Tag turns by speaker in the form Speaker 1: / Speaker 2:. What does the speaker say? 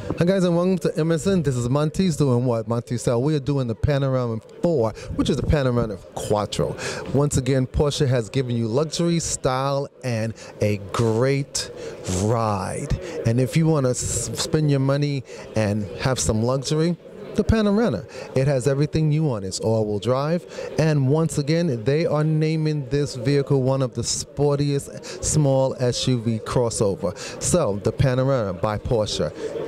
Speaker 1: Hi guys, and welcome to Emerson. This is Monty's doing what? Monty style. We are doing the Panamera 4, which is the Panamera Quattro. Once again, Porsche has given you luxury, style, and a great ride. And if you want to spend your money and have some luxury, the Panamera. It has everything you want. It's all-wheel drive, and once again, they are naming this vehicle one of the sportiest small SUV crossover. So, the Panamera by Porsche.